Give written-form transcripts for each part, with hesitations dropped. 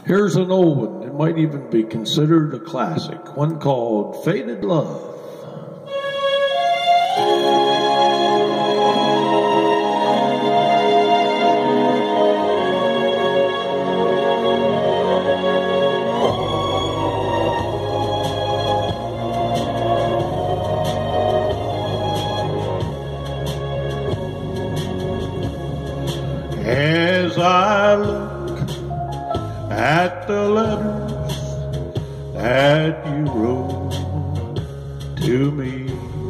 Here's an old one. It might even be considered a classic. One called Faded Love. As I look at the letters that you wrote to me,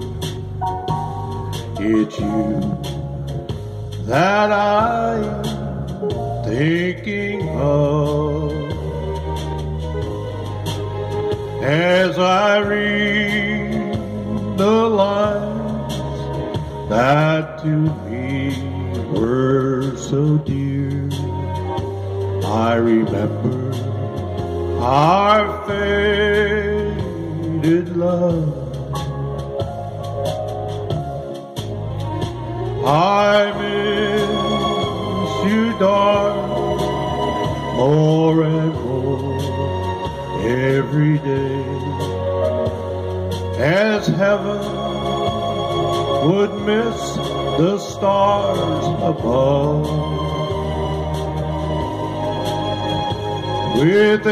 it's you that I'm thinking of. As I read the lines that to me were so dear, I remember our faded love. I miss you, darling, more and more every day, as heaven would miss the stars above. With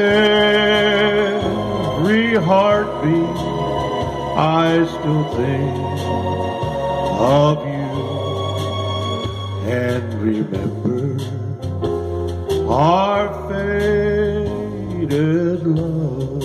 every heartbeat, I still think of you and remember our faded love.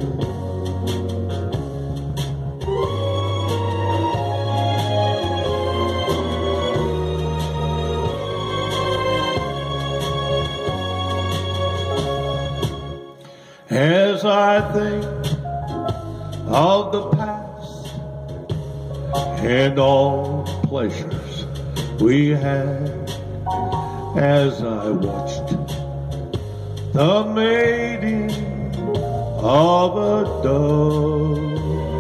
As I think of the past and all the pleasures we had, as I watched the mating of a dove,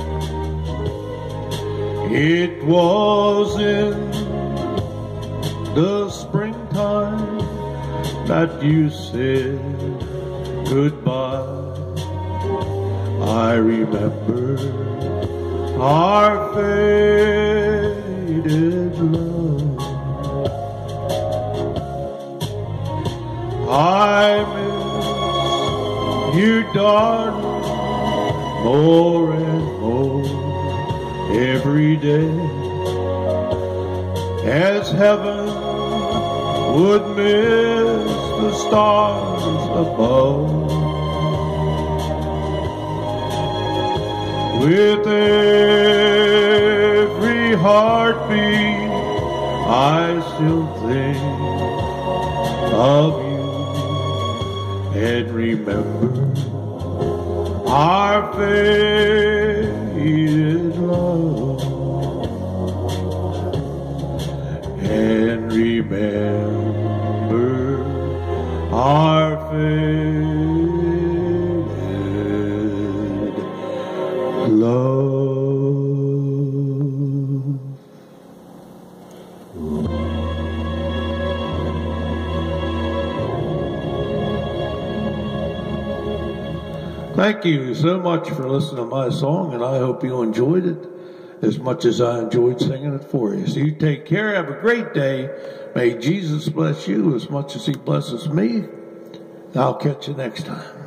it was in the springtime that you said goodbye. I remember our faded love. I miss you, darling, more and more every day, as heaven would miss the stars above. With every heartbeat, I still think of you and remember our faded love, and remember our faded love. Thank you so much for listening to my song, and I hope you enjoyed it as much as I enjoyed singing it for you. So you take care, have a great day. May Jesus bless you as much as he blesses me. I'll catch you next time.